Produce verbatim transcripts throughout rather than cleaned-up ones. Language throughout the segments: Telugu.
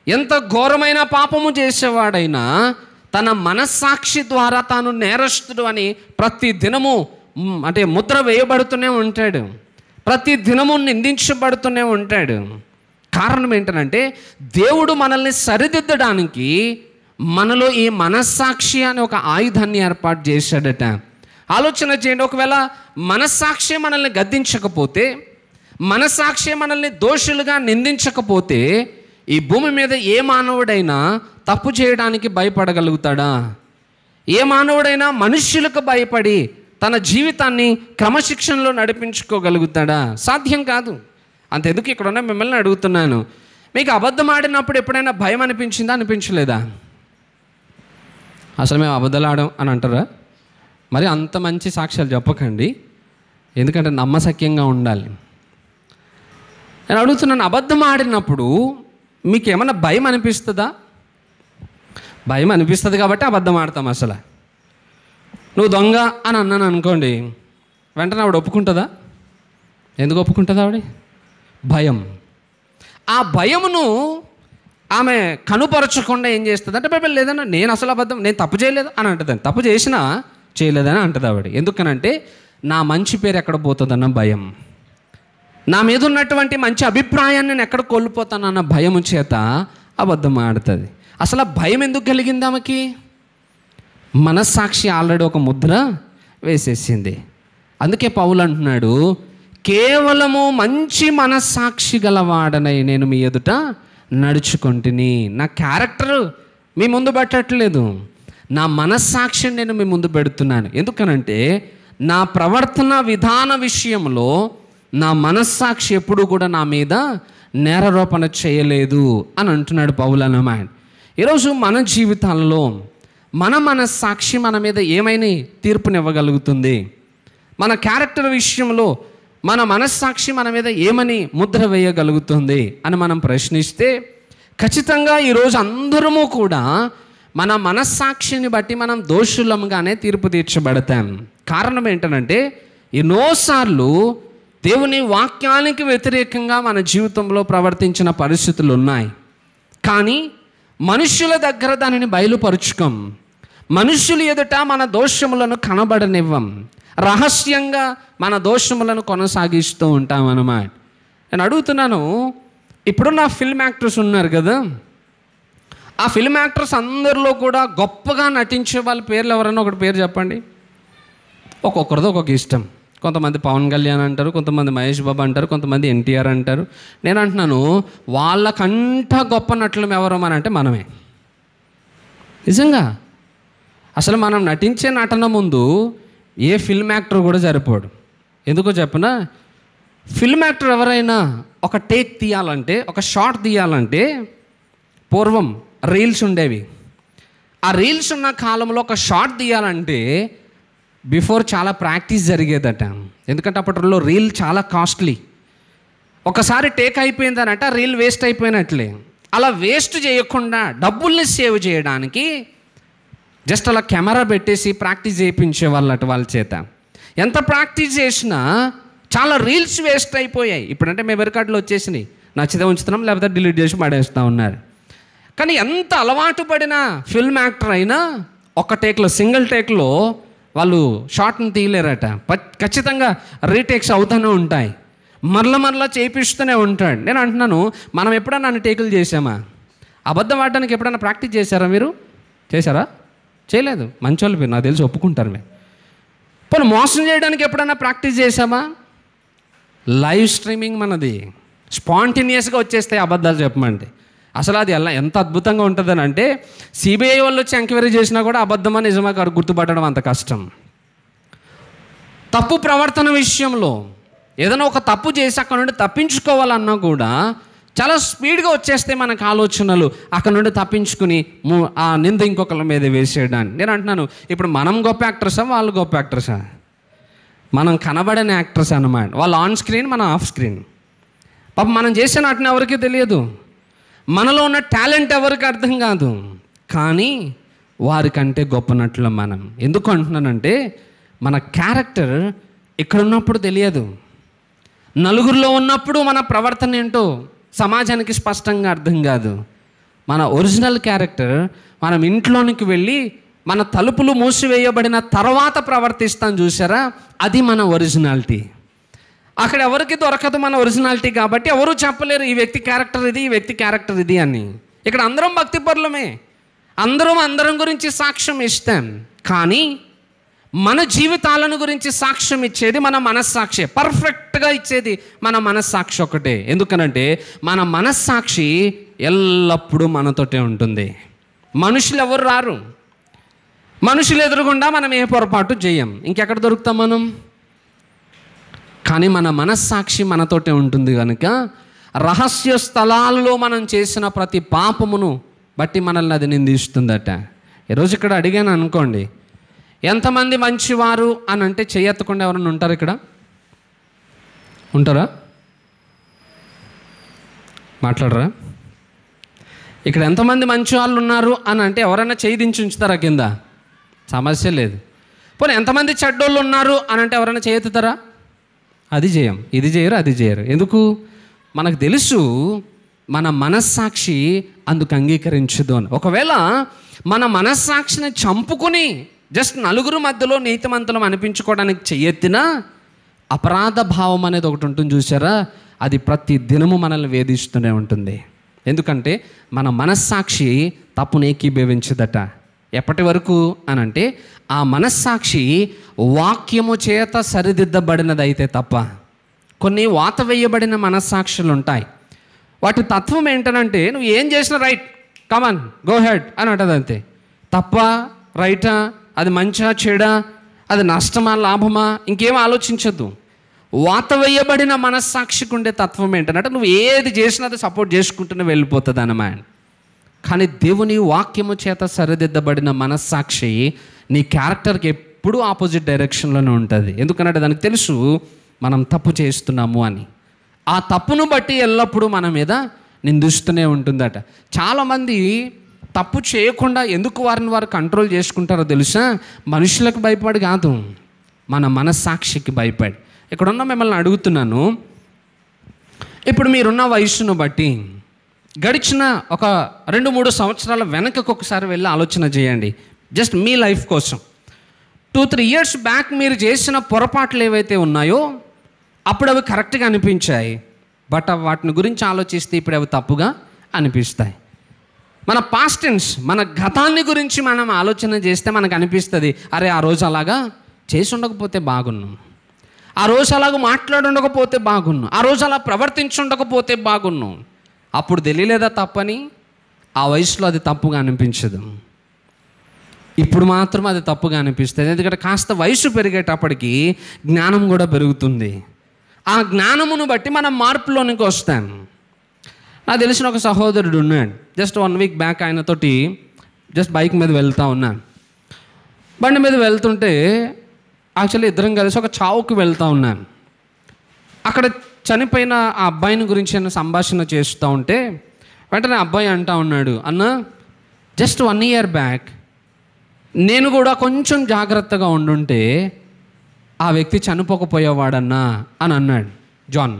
ఎంత ఘోరమైన పాపము చేసేవాడైనా తన మనస్సాక్షి ద్వారా తాను నేరస్తుడు అని ప్రతి దినము అంటే ముద్ర వేయబడుతూనే ఉంటాడు, ప్రతి దినము నిందించబడుతూనే ఉంటాడు. కారణం ఏంటంటే దేవుడు మనల్ని సరిదిద్దడానికి మనలో ఈ మనస్సాక్షి అనే ఒక ఆయుధాన్ని ఏర్పాటు చేశాడట. ఆలోచన చేయండి, ఒకవేళ మనస్సాక్షి మనల్ని గద్దించకపోతే, మనస్సాక్షి మనల్ని దోషులుగా నిందించకపోతే ఈ భూమి మీద ఏ మానవుడైనా తప్పు చేయడానికి భయపడగలుగుతాడా? ఏ మానవుడైనా మనుష్యులకు భయపడి తన జీవితాన్ని క్రమశిక్షణలో నడిపించుకోగలుగుతాడా? సాధ్యం కాదు. అంతెందుకు ఇక్కడున్న మిమ్మల్ని అడుగుతున్నాను, మీకు అబద్ధం ఆడినప్పుడు ఎప్పుడైనా భయం అనిపించిందా, అనిపించలేదా? అసలు మేము అబద్ధాలు ఆడాం అని అంటారా? మరి అంత మంచి సాక్ష్యాలు చెప్పకండి, ఎందుకంటే నమ్మశక్యంగా ఉండాలి. నేను అడుగుతున్నాను, అబద్ధం ఆడినప్పుడు మీకు ఏమన్నా భయం అనిపిస్తుందా? భయం అనిపిస్తుంది కాబట్టి అబద్ధం ఆడతాం. అసలు నువ్వు దొంగ అని అన్నాను అనుకోండి, వెంటనే ఆవిడ ఒప్పుకుంటుందా? ఎందుకు ఒప్పుకుంటుందా ఆవిడ? భయం. ఆ భయమును ఆమె కనుపరచకుండా ఏం చేస్తుంది అంటే, బైబిల్ లేదన్నా నేను అసలు అబద్ధం, నేను తప్పు చేయలేదు అని అంటుందని. తప్పు చేసినా చేయలేదని అంటుంది ఆవిడ. ఎందుకనంటే నా మంచి పేరు ఎక్కడ పోతుందన్న భయం, నా మీద ఉన్నటువంటి మంచి అభిప్రాయాన్ని నేను ఎక్కడ కోల్పోతానన్న భయం చేత అబద్ధం ఆడుతుంది. అసలు ఆ భయం ఎందుకు కలిగింది ఆమెకి? మనస్సాక్షి ఆల్రెడీ ఒక ముద్ర వేసేసింది. అందుకే పౌలు అంటున్నాడు, కేవలము మంచి మనస్సాక్షి గలవాడనై నేను మీ ఎదుట నడుచుకుంటుని. నా క్యారెక్టర్ మీ ముందు పెట్టట్లేదు, నా మనస్సాక్షిని నేను మీ ముందు పెడుతున్నాను. ఎందుకనంటే నా ప్రవర్తన విధాన విషయంలో నా మనస్సాక్షి ఎప్పుడు కూడా నా మీద నేరారోపణ చేయలేదు అని అంటున్నాడు పౌలు అన్నమాట. ఈరోజు మన జీవితాల్లో మన మనస్సాక్షి మన మీద ఏమైనా తీర్పునివ్వగలుగుతుంది? మన క్యారెక్టర్ విషయంలో మన మనస్సాక్షి మన మీద ఏమని ముద్ర వేయగలుగుతుంది అని మనం ప్రశ్నిస్తే, ఖచ్చితంగా ఈరోజు అందరము కూడా మన మనస్సాక్షిని బట్టి మనం దోషులంగానే తీర్పు తీర్చబడతాం. కారణం ఏంటంటే ఎన్నోసార్లు దేవుని వాక్యానికి వ్యతిరేకంగా మన జీవితంలో ప్రవర్తించిన పరిస్థితులు ఉన్నాయి, కానీ మనుషుల దగ్గర దానిని బయలుపరుచుకోం. మనుషులు ఎదుట మన దోషములను కనబడనివ్వం, రహస్యంగా మన దోషములను కొనసాగిస్తూ ఉంటాం అన్నమాట. నేను అడుగుతున్నాను, ఇప్పుడున్న ఫిల్మ్ యాక్టర్స్ ఉన్నారు కదా, ఆ ఫిల్మ్ యాక్టర్స్ అందరిలో కూడా గొప్పగా నటించే వాళ్ళ పేర్లు ఎవరైనా ఒకటి పేరు చెప్పండి. ఒక్కొక్కరిది ఒక్కొక్క ఇష్టం. కొంతమంది పవన్ కళ్యాణ్ అంటారు, కొంతమంది మహేష్ బాబు అంటారు, కొంతమంది ఎన్టీఆర్ అంటారు. నేను అంటున్నాను, వాళ్ళకంట గొప్ప నటులం ఎవరు అని అంటే మనమే. నిజంగా అసలు మనం నటించే నటన ముందు ఏ ఫిల్మ్ యాక్టర్ కూడా సరిపోడు. ఎందుకో చెప్పనా? ఫిల్మ్ యాక్టర్ ఎవరైనా ఒక టేక్ తీయాలంటే, ఒక షాట్ తీయాలంటే, పూర్వం రీల్స్ ఉండేవి. ఆ రీల్స్ ఉన్న కాలంలో ఒక షాట్ తీయాలంటే బిఫోర్ చాలా ప్రాక్టీస్ జరిగేదట. ఎందుకంటే అప్పట్లో రీల్ చాలా కాస్ట్లీ. ఒకసారి టేక్ అయిపోయిందనంటే ఆ రీల్ వేస్ట్ అయిపోయినట్లే. అలా వేస్ట్ చేయకుండా డబ్బుల్ని సేవ్ చేయడానికి జస్ట్ అలా కెమెరా పెట్టేసి ప్రాక్టీస్ చేయించే వాళ్ళట వాళ్ళ చేత. ఎంత ప్రాక్టీస్ చేసినా చాలా రీల్స్ వేస్ట్ అయిపోయాయి. ఇప్పుడంటే మెమరీ కార్డులు వచ్చేసినాయి, నచ్చితే ఉంచుతున్నాం లేకపోతే డిలీట్ చేసి పడేస్తూ ఉన్నారు. కానీ ఎంత అలవాటు పడిన ఫిల్మ్ యాక్టర్ అయినా ఒక టేక్లో, సింగిల్ టేక్లో వాళ్ళు షార్ట్ని తీయలేరట. ఖచ్చితంగా రీటేక్స్ అవుతూనే ఉంటాయి, మరల మరలా చేపిస్తూనే ఉంటాడు. నేను అంటున్నాను, మనం ఎప్పుడన్నా అన్ని టేకులు చేసామా? అబద్ధం ఆడడానికి ఎప్పుడైనా ప్రాక్టీస్ చేశారా? మీరు చేశారా? చేయలేదు. మంచోళ్ళు మీరు, నాకు తెలిసి ఒప్పుకుంటారు. మీరు పోనీ మోసం చేయడానికి ఎప్పుడైనా ప్రాక్టీస్ చేసామా? లైవ్ స్ట్రీమింగ్ మనది, స్పాంటేనియస్గా వచ్చేస్తాయి అబద్ధాలు చెప్పమంటే. అసలు అది ఎలా ఎంత అద్భుతంగా ఉంటుందని అంటే, సిబిఐ వాళ్ళు వచ్చి ఎంక్వైరీ చేసినా కూడా అబద్ధమా నిజమా గుర్తుపట్టడం అంత కష్టం. తప్పు ప్రవర్తన విషయంలో ఏదైనా ఒక తప్పు చేసి అక్కడ నుండి తప్పించుకోవాలన్నా కూడా చాలా స్పీడ్గా వచ్చేస్తే మనకు ఆలోచనలు, అక్కడ నుండి తప్పించుకుని ఆ నింద ఇంకొకరి మీద వేసేయడానికి. నేను అంటున్నాను, ఇప్పుడు మనం గొప్ప యాక్టర్సా, వాళ్ళు గొప్ప యాక్టర్సా? మనం కనబడని యాక్టర్స్ అన్నమాట. వాళ్ళు ఆన్ స్క్రీన్, మనం ఆఫ్ స్క్రీన్. పాపం మనం చేసే నటన ఎవరికీ తెలియదు, మనలో ఉన్న టాలెంట్ ఎవరికి అర్థం కాదు, కానీ వారికంటే గొప్ప నటులం మనం. ఎందుకు అంటున్నానంటే మన క్యారెక్టర్ ఇక్కడ ఉన్నప్పుడు తెలియదు, నలుగురిలో ఉన్నప్పుడు మన ప్రవర్తన ఏంటో సమాజానికి స్పష్టంగా అర్థం కాదు. మన ఒరిజినల్ క్యారెక్టర్ మనం ఇంట్లోనికి వెళ్ళి మన తలుపులు మూసివేయబడిన తర్వాత ప్రవర్తిస్తాం చూసారా, అది మన ఒరిజినాలిటీ. అక్కడ ఎవరికి దొరకదు మన ఒరిజినాలిటీ, కాబట్టి ఎవరు చెప్పలేరు ఈ వ్యక్తి క్యారెక్టర్ ఇది, ఈ వ్యక్తి క్యారెక్టర్ ఇది అని. ఇక్కడ అందరం భక్తిపరులమే, అందరం అందరం గురించి సాక్ష్యం ఇస్తాం, కానీ మన జీవితాలను గురించి సాక్ష్యం ఇచ్చేది మన మనస్సాక్షి. పర్ఫెక్ట్గా ఇచ్చేది మన మనస్సాక్షి ఒకటే. ఎందుకనంటే మన మనస్సాక్షి ఎల్లప్పుడూ మనతోటే ఉంటుంది. మనుషులు ఎవరు రారు, మనుషులు ఎదురుగుండా మనం ఏ పొరపాటు చేయం, ఇంకెక్కడ దొరుకుతాం మనం. కానీ మన మనస్సాక్షి మనతోటే ఉంటుంది కనుక రహస్య స్థలాల్లో మనం చేసిన ప్రతి పాపమును బట్టి మనల్ని అది నిందిస్తుందట. ఈరోజు ఇక్కడ అడిగాను అనుకోండి, ఎంతమంది మంచివారు అని అంటే చెయ్యెత్తకుండా ఎవరైనా ఉంటారు ఇక్కడ? ఉంటారా? మాట్లాడరా? ఇక్కడ ఎంతమంది మంచి వాళ్ళు ఉన్నారు అని అంటే ఎవరైనా చేయి దించి ఉంచుతారా కింద? సమస్య లేదు. పోనీ ఎంతమంది చెడ్డోళ్ళు ఉన్నారు అని అంటే ఎవరైనా చేయెత్తుతారా? అది చేయం, ఇది చేయరు, అది చేయరు. ఎందుకు? మనకు తెలుసు మన మనస్సాక్షి అందుకు అంగీకరించదు అని. ఒకవేళ మన మనస్సాక్షిని చంపుకొని జస్ట్ నలుగురు మధ్యలో నీతిమంతులం అనిపించుకోవడానికి చెయ్యెత్తినా అపరాధ భావం అనేది ఒకటి ఉంటుంది చూసారా, అది ప్రతి దినము మనల్ని వేధిస్తూనే ఉంటుంది. ఎందుకంటే మన మనస్సాక్షి తప్పును ఏకీభవించదట. ఎప్పటి వరకు అని అంటే ఆ మనస్సాక్షి వాక్యము చేత సరిదిద్దబడినదైతే తప్ప. కొన్ని వాత వేయబడిన మనస్సాక్షులు ఉంటాయి, వాటి తత్వం ఏంటనంటే నువ్వు ఏం చేసినా రైట్, కమాన్ గో హెడ్ అని అంటది అంతే. తప్ప రైటా, అది మంచా చెడా, అది నష్టమా లాభమా, ఇంకేం ఆలోచించద్దు. వాత వేయబడిన మనస్సాక్షికి ఉండే తత్వం ఏంటంటే నువ్వు ఏది చేసినా అది సపోర్ట్ చేసుకుంటూనే వెళ్ళిపోతుంది అన్నమాట. కానీ దేవుని వాక్యము చేత సరిదిద్దబడిన మనస్సాక్షి నీ క్యారెక్టర్కి ఎప్పుడూ ఆపోజిట్ డైరెక్షన్లోనే ఉంటుంది. ఎందుకంటే దానికి తెలుసు మనం తప్పు చేస్తున్నాము అని. ఆ తప్పును బట్టి ఎల్లప్పుడూ మన మీద నిందిస్తూనే ఉంటుందట. చాలామంది తప్పు చేయకుండా ఎందుకు వారిని వారు కంట్రోల్ చేసుకుంటారో తెలుసా? మనుషులకు భయపడి కాదు, మన మనస్సాక్షికి భయపడి. ఇక్కడున్న మిమ్మల్ని అడుగుతున్నాను, ఇప్పుడు మీరున్న వయసును బట్టి గడిచిన ఒక రెండు మూడు సంవత్సరాల వెనకకు ఒకసారి వెళ్ళి ఆలోచన చేయండి. జస్ట్ మీ లైఫ్ కోసం టూ త్రీ ఇయర్స్ బ్యాక్ మీరు చేసిన పొరపాట్లు ఏవైతే ఉన్నాయో అప్పుడు అవి కరెక్ట్గా అనిపించాయి, బట్ వాటిని గురించి ఆలోచిస్తే ఇప్పుడు అవి తప్పుగా అనిపిస్తాయి. మన పాస్ట్ టెన్స్, మన గతాన్ని గురించి మనం ఆలోచన చేస్తే మనకు అనిపిస్తుంది, అరే ఆ రోజు అలాగా చేసి ఉండకపోతే బాగున్నాం, ఆ రోజు అలాగ మాట్లాడుండకపోతే బాగున్నాం, ఆ రోజు అలా ప్రవర్తించుండకపోతే బాగున్నాం. అప్పుడు తెలియలేదా తప్పని? ఆ వయసులో అది తప్పుగా అనిపించదు, ఇప్పుడు మాత్రం అది తప్పుగా అనిపిస్తుంది. ఎందుకంటే కాస్త వయసు పెరిగేటప్పటికి జ్ఞానం కూడా పెరుగుతుంది. ఆ జ్ఞానమును బట్టి మనం మార్పులోనికి వస్తాం. నాకు తెలిసిన ఒక సహోదరుడు ఉన్నాడు, జస్ట్ వన్ వీక్ బ్యాక్ ఆయనతోటి జస్ట్ బైక్ మీద వెళ్తూ ఉన్నాను. బండి మీద వెళ్తుంటే యాక్చువల్లీ ఇద్దరం కలిసి ఒక చావుకు వెళ్తూ ఉన్నాను. అక్కడ చనిపోయిన ఆ అబ్బాయిని గురించి నేను సంభాషణ చేస్తూ ఉంటే వెంటనే అబ్బాయి అంటూ ఉన్నాడు, అన్న జస్ట్ వన్ ఇయర్ బ్యాక్ నేను కూడా కొంచెం జాగ్రత్తగా ఉండుంటే ఆ వ్యక్తి చనిపోకపోయేవాడన్నా అని అన్నాడు. జాన్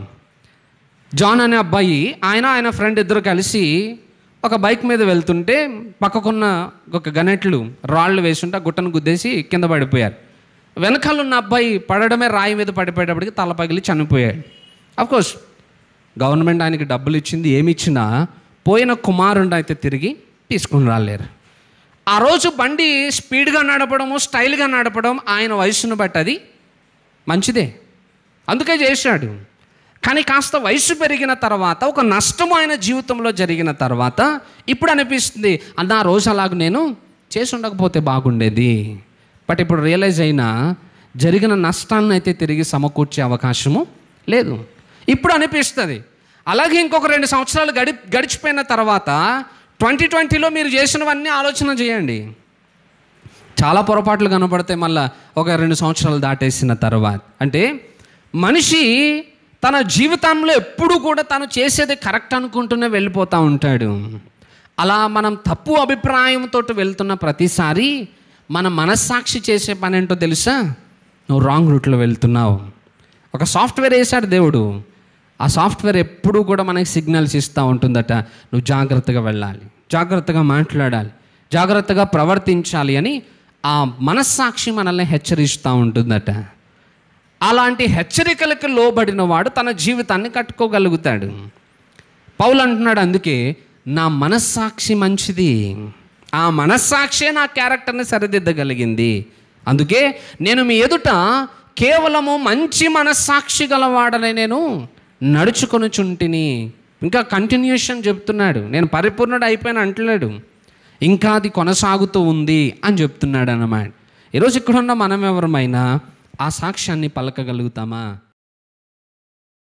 జాన్ అనే అబ్బాయి, ఆయన ఆయన ఫ్రెండ్ ఇద్దరు కలిసి ఒక బైక్ మీద వెళ్తుంటే పక్కకున్న ఒక గనెట్లు రాళ్ళు వేసుంటే ఆ గుట్టను గుద్దేసి కింద పడిపోయారు. వెనకాలన్న అబ్బాయి పడడమే రాయి మీద పడిపోయేటప్పటికి తల పగిలి చనిపోయాడు. అఫ్కోర్స్ గవర్నమెంట్ ఆయనకి డబ్బులు ఇచ్చింది, ఏమి ఇచ్చినా పోయిన కుమారుడు అయితే తిరిగి తీసుకుని రాలేరు. ఆ రోజు బండి స్పీడ్గా నడపడము, స్టైల్గా నడపడం ఆయన వయసును బట్టి అది మంచిదే, అందుకే చేశాడు. కానీ కాస్త వయసు పెరిగిన తర్వాత ఒక నష్టం ఆయన జీవితంలో జరిగిన తర్వాత ఇప్పుడు అనిపిస్తుంది, అన్న ఆ రోజు అలాగ నేను చేసి ఉండకపోతే బాగుండేది. బట్ ఇప్పుడు రియలైజ్ అయినా జరిగిన నష్టాన్ని అయితే తిరిగి సమకూర్చే అవకాశము లేదు. ఇప్పుడు అనిపిస్తుంది. అలాగే ఇంకొక రెండు సంవత్సరాలు గడి గడిచిపోయిన తర్వాత ట్వంటీ ట్వంటీలో మీరు చేసినవన్నీ ఆలోచన చేయండి, చాలా పొరపాట్లు కనబడతాయి మళ్ళీ ఒక రెండు సంవత్సరాలు దాటేసిన తర్వాత. అంటే మనిషి తన జీవితంలో ఎప్పుడు కూడా తను చేసేది కరెక్ట్ అనుకుంటూనే వెళ్ళిపోతూ ఉంటాడు. అలా మనం తప్పు అభిప్రాయంతో వెళ్తున్న ప్రతిసారి మన మనస్సాక్షి చేసే పని ఏంటో తెలుసా? నువ్వు రాంగ్ రూట్లో వెళ్తున్నావు. ఒక సాఫ్ట్వేర్ వేశాడు దేవుడు, ఆ సాఫ్ట్వేర్ ఎప్పుడూ కూడా మనకి సిగ్నల్స్ ఇస్తూ ఉంటుందట, నువ్వు జాగ్రత్తగా వెళ్ళాలి, జాగ్రత్తగా మాట్లాడాలి, జాగ్రత్తగా ప్రవర్తించాలి అని ఆ మనస్సాక్షి మనల్ని హెచ్చరిస్తూ ఉంటుందట. అలాంటి హెచ్చరికలకు లోబడిన వాడు తన జీవితాన్ని కట్టుకోగలుగుతాడు. పౌలు అంటున్నాడు, అందుకే నా మనస్సాక్షి మంచిది, ఆ మనస్సాక్షే నా క్యారెక్టర్ని సరిదిద్దగలిగింది, అందుకే నేను మీ ఎదుట కేవలము మంచి మనస్సాక్షి గలవాడని నేను నడుచుకొనుచుంటిని. ఇంకా కంటిన్యూషన్ చెప్తున్నాడు, నేను పరిపూర్ణుడు అయిపోయిన అంటలేడు, ఇంకా అది కొనసాగుతూ ఉంది అని చెప్తున్నాడు అన్నమాట. ఈరోజు ఇక్కడున్న మనం ఎవరమైనా ఆ సాక్ష్యాన్ని పలకగలుగుతామా?